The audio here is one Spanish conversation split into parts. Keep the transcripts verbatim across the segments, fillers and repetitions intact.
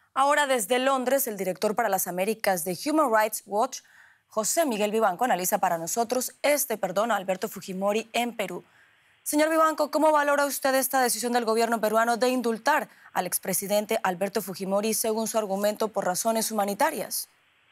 Ahora desde Londres, el director para las Américas de Human Rights Watch, José Miguel Vivanco, analiza para nosotros este perdón a Alberto Fujimori en Perú. Señor Vivanco, ¿cómo valora usted esta decisión del gobierno peruano de indultar al expresidente Alberto Fujimori según su argumento por razones humanitarias?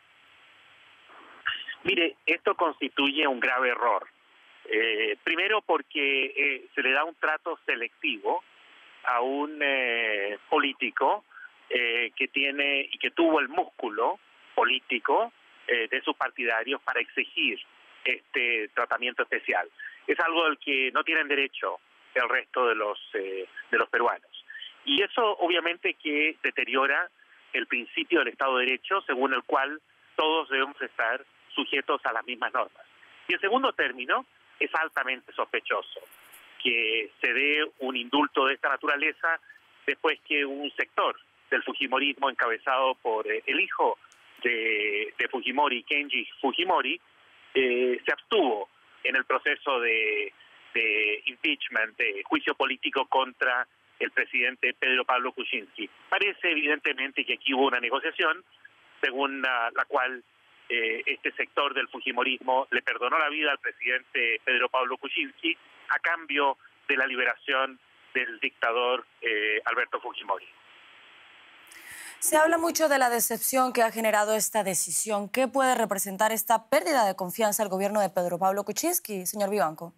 Mire, esto constituye un grave error. Eh, primero porque eh, se le da un trato selectivo a un eh, político eh, que tiene y que tuvo el músculo político eh, de sus partidarios para exigir este tratamiento especial. Es algo al que no tienen derecho el resto de los eh, de los peruanos. Y eso obviamente que deteriora el principio del Estado de Derecho, según el cual todos debemos estar sujetos a las mismas normas. Y en segundo término, es altamente sospechoso que se dé un indulto de esta naturaleza después que un sector del fujimorismo encabezado por eh, el hijo de, de Fujimori, Kenji Fujimori, eh, se abstuvo en el proceso de, de impeachment, de juicio político contra el presidente Pedro Pablo Kuczynski. Parece evidentemente que aquí hubo una negociación según la, la cual eh, este sector del fujimorismo le perdonó la vida al presidente Pedro Pablo Kuczynski a cambio de la liberación del dictador eh, Alberto Fujimori. Se habla mucho de la decepción que ha generado esta decisión. ¿Qué puede representar esta pérdida de confianza al gobierno de Pedro Pablo Kuczynski, señor Vivanco?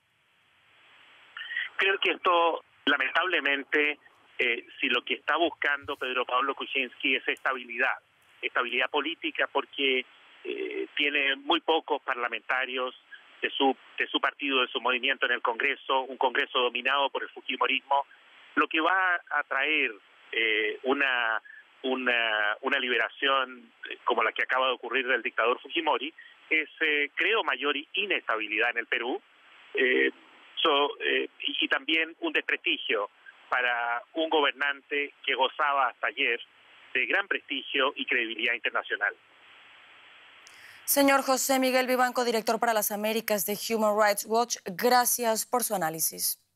Creo que esto, lamentablemente, eh, si lo que está buscando Pedro Pablo Kuczynski es estabilidad, estabilidad política, porque eh, tiene muy pocos parlamentarios de su, de su partido, de su movimiento en el Congreso, un Congreso dominado por el fujimorismo, lo que va a traer eh, una... Una, una liberación como la que acaba de ocurrir del dictador Fujimori, es, eh, creo, mayor inestabilidad en el Perú eh, so, eh, y también un desprestigio para un gobernante que gozaba hasta ayer de gran prestigio y credibilidad internacional. Señor José Miguel Vivanco, director para las Américas de Human Rights Watch, gracias por su análisis.